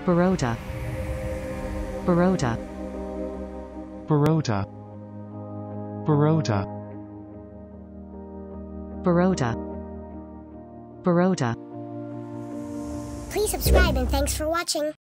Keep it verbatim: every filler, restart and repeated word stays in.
birota, birota, birota, birota, birota, birota. Please subscribe and thanks for watching.